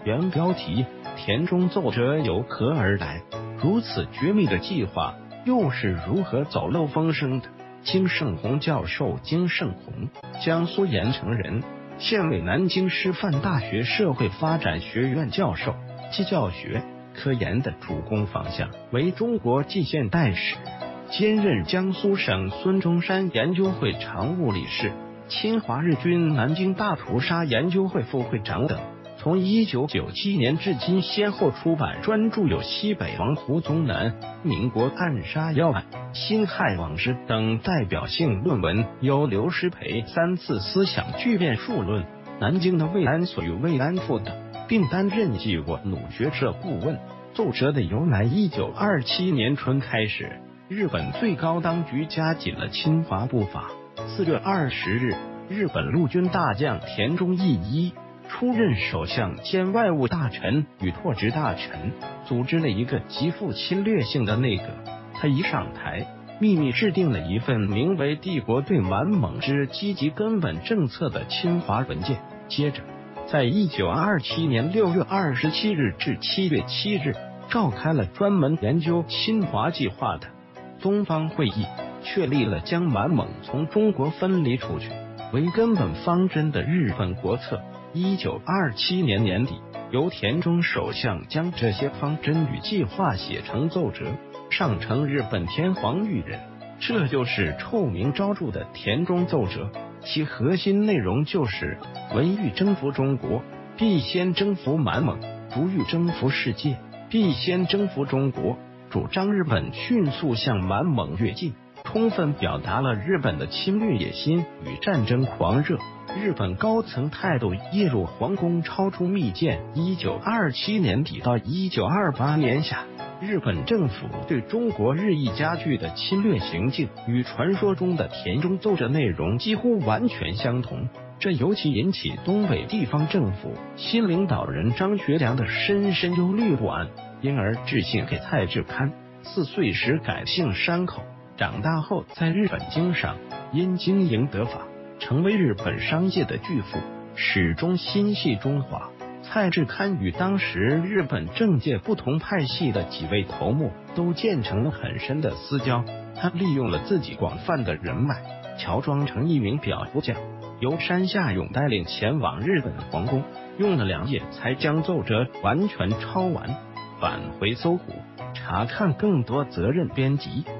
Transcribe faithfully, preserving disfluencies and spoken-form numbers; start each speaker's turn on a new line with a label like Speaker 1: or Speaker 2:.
Speaker 1: 原标题：田中奏折由何而来？如此绝密的计划又是如何走漏风声的？金圣洪教授，金圣洪，江苏盐城人，现为南京师范大学社会发展学院教授，其教学科研的主攻方向为中国近现代史，兼任江苏省孙中山研究会常务理事、侵华日军南京大屠杀研究会副会长等。从一九九七年至今，先后出版专著有《西北王胡宗南、民国暗杀要案》、《辛亥往事》等代表性论文，由刘师培三次思想巨变述论、南京的慰安所与慰安妇等，并担任济国弩学社顾问。奏折的由来，一九二七年春开始，日本最高当局加紧了侵华步伐。四月二十日，日本陆军大将田中义一出任首相兼外务大臣与拓殖大臣，组织了一个极富侵略性的内阁。他一上台，秘密制定了一份名为《帝国对满蒙之积极根本政策》的侵华文件。接着，在一九二七年六月二十七日至七月七日，召开了专门研究侵华计划的东方会议，确立了将满蒙从中国分离出去为根本方针的日本国策。一九二七年年底，由田中首相将这些方针与计划写成奏折，上呈日本天皇裕仁，这就是臭名昭著的田中奏折。其核心内容就是文欲征服中国，必先征服满蒙；如欲征服世界，必先征服中国。主张日本迅速向满蒙跃进，充分表达了日本的侵略野心与战争狂热。日本高层态度夜入皇宫，超出密件。一九二七年底到一九二八年夏，日本政府对中国日益加剧的侵略行径，与传说中的田中奏折内容几乎完全相同。这尤其引起东北地方政府新领导人张学良的深深忧虑不安，因而致信给蔡志堪。四岁时改姓山口，长大后在日本经商，因经营得法，成为日本商界的巨富，始终心系中华。蔡志堪与当时日本政界不同派系的几位头目都建成了很深的私交。他利用了自己广泛的人脉，乔装成一名表夫匠，由山下勇带领前往日本皇宫，用了两夜才将奏折完全抄完。返回搜狐查看更多责任编辑。